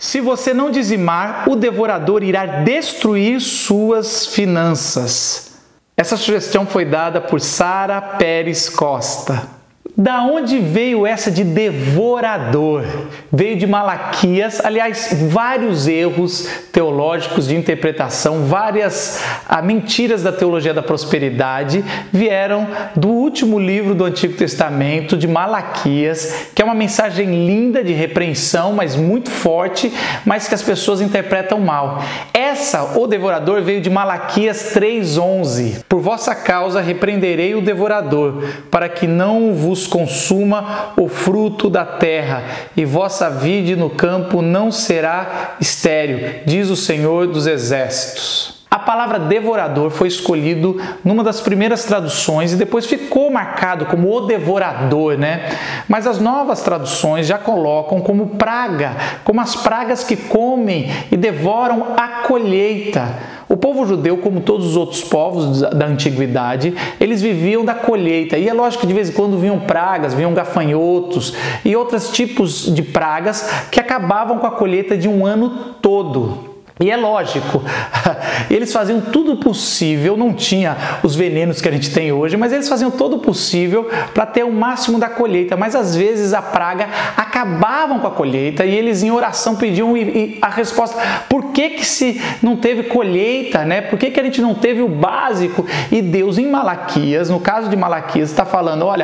Se você não dizimar, o devorador irá destruir suas finanças. Essa sugestão foi dada por Sara Pérez Costa. Da onde veio essa de devorador? Veio de Malaquias, aliás, vários erros teológicos de interpretação, várias mentiras da teologia da prosperidade vieram do último livro do Antigo Testamento, de Malaquias, que é uma mensagem linda de repreensão, mas muito forte, mas que as pessoas interpretam mal. O devorador, veio de Malaquias 3:11. Por vossa causa repreenderei o devorador, para que não vos consuma o fruto da terra, e vossa vide no campo não será estéril, diz o Senhor dos Exércitos. A palavra devorador foi escolhido numa das primeiras traduções e depois ficou marcado como o devorador, né? Mas as novas traduções já colocam como praga, como as pragas que comem e devoram a colheita. O povo judeu, como todos os outros povos da antiguidade, eles viviam da colheita. E é lógico que de vez em quando vinham pragas, vinham gafanhotos e outros tipos de pragas que acabavam com a colheita de um ano todo. E é lógico, eles faziam tudo possível, não tinha os venenos que a gente tem hoje, mas eles faziam todo o possível para ter o máximo da colheita. Mas às vezes a praga acabavam com a colheita e eles em oração pediam a resposta: por que se não teve colheita, né? Por que a gente não teve o básico? E Deus em Malaquias, no caso de Malaquias, está falando: olha,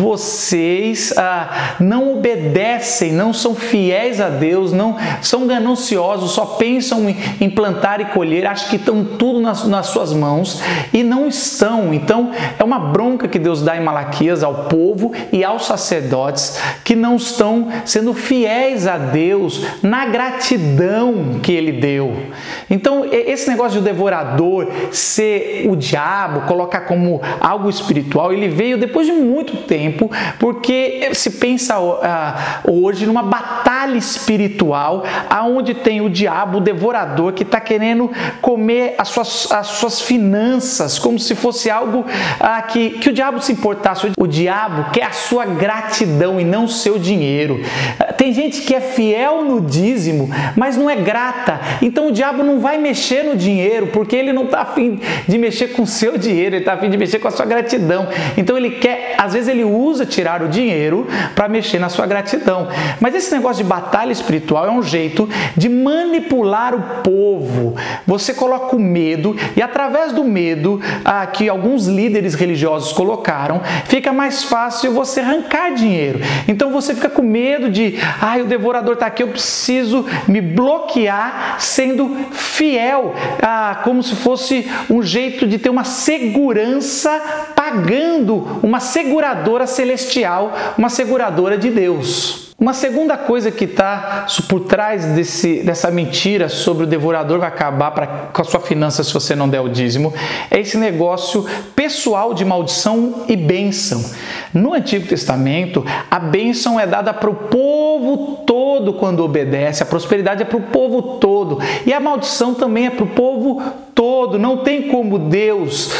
vocês não obedecem, não são fiéis a Deus, não são gananciosos, só pensam em plantar e colher, acham que estão tudo nas suas mãos e não estão. Então é uma bronca que Deus dá em Malaquias ao povo e aos sacerdotes que não estão sendo fiéis a Deus na gratidão que Ele deu. Então esse negócio de o devorador ser o diabo, colocar como algo espiritual, ele veio depois de muito tempo, porque se pensa hoje numa batalha espiritual aonde tem o diabo, o devorador, que está querendo comer as suas finanças, como se fosse algo que o diabo se importasse. O diabo quer a sua gratidão e não o seu dinheiro. Tem gente que é fiel no dízimo, mas não é grata. Então o diabo não vai mexer no dinheiro, porque ele não está afim de mexer com o seu dinheiro, ele está afim de mexer com a sua gratidão. Então ele quer, às vezes ele usa tirar o dinheiro para mexer na sua gratidão. Mas esse negócio de batalha espiritual é um jeito de manipular o povo. Você coloca o medo e através do medo que alguns líderes religiosos colocaram, fica mais fácil você arrancar dinheiro. Então você fica com medo de, o devorador está aqui, eu preciso me bloquear sendo fiel, como se fosse um jeito de ter uma segurança pagando uma seguradora celestial, uma seguradora de Deus. Uma segunda coisa que está por trás dessa mentira sobre o devorador vai acabar com a sua finança se você não der o dízimo, é esse negócio pessoal de maldição e bênção. No Antigo Testamento, a bênção é dada para o povo todo quando obedece, a prosperidade é para o povo todo e a maldição também é para o povo todo. Não tem como Deus,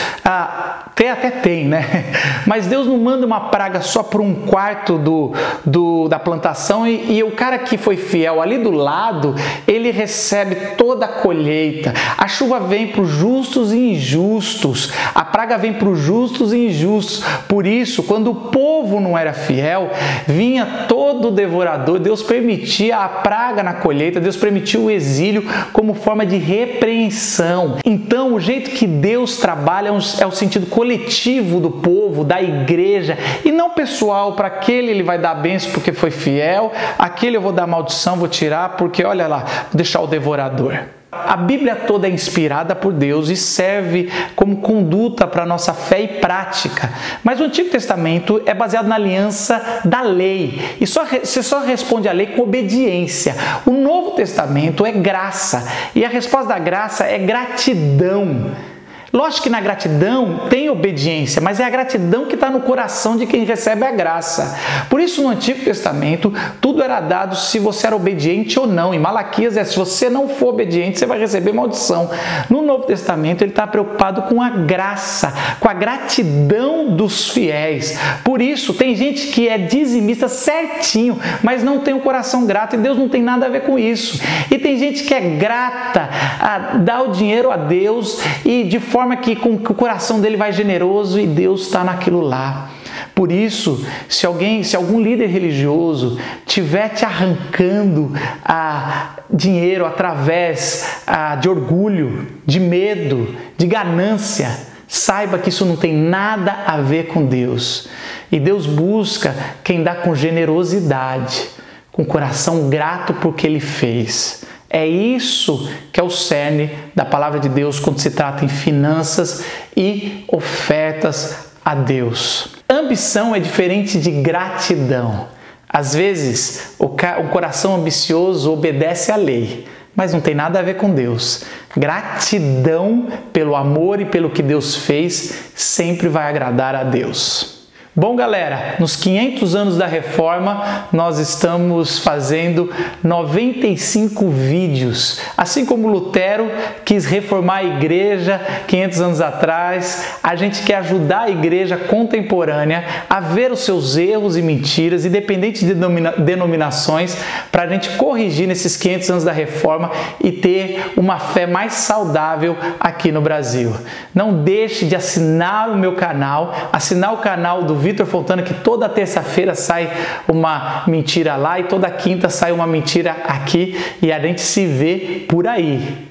até tem, né? Mas Deus não manda uma praga só para um quarto da plantação e o cara que foi fiel ali do lado, ele recebe toda a colheita. A chuva vem para os justos e injustos, a praga vem para os justos e injustos. Por isso, quando o povo não era fiel, vinha todo o devorador, Deus permitia a praga na colheita, Deus permitia o exílio como forma de repreensão. Então, o jeito que Deus trabalha é o sentido coletivo do povo, da igreja, e não pessoal. Para aquele ele vai dar bênção porque foi fiel, aquele eu vou dar maldição, vou tirar porque, olha lá, vou deixar o devorador. A Bíblia toda é inspirada por Deus e serve como conduta para a nossa fé e prática. Mas o Antigo Testamento é baseado na aliança da lei. E você só responde à lei com obediência. O Novo Testamento é graça. E a resposta da graça é gratidão. Lógico que na gratidão tem obediência, mas é a gratidão que está no coração de quem recebe a graça. Por isso, no Antigo Testamento, tudo era dado se você era obediente ou não. Em Malaquias se você não for obediente, você vai receber maldição. No Novo Testamento, ele está preocupado com a graça, com a gratidão dos fiéis. Por isso, tem gente que é dizimista certinho, mas não tem o coração grato, e Deus não tem nada a ver com isso. E tem gente que é grata, dá o dinheiro a Deus e de forma que o coração dele vai generoso e Deus está naquilo lá. Por isso, se algum líder religioso estiver te arrancando dinheiro através de orgulho, de medo, de ganância, saiba que isso não tem nada a ver com Deus. E Deus busca quem dá com generosidade, com coração grato por que Ele fez. É isso que é o cerne da palavra de Deus quando se trata em finanças e ofertas a Deus. Ambição é diferente de gratidão. Às vezes, o coração ambicioso obedece à lei, mas não tem nada a ver com Deus. Gratidão pelo amor e pelo que Deus fez sempre vai agradar a Deus. Bom, galera, nos 500 anos da Reforma, nós estamos fazendo 95 vídeos. Assim como Lutero quis reformar a igreja 500 anos atrás, a gente quer ajudar a igreja contemporânea a ver os seus erros e mentiras, independente de denominações, para a gente corrigir nesses 500 anos da Reforma e ter uma fé mais saudável aqui no Brasil. Não deixe de assinar o meu canal, assinar o canal do Vitor Fontana, que toda terça-feira sai uma mentira lá e toda quinta sai uma mentira aqui, e a gente se vê por aí.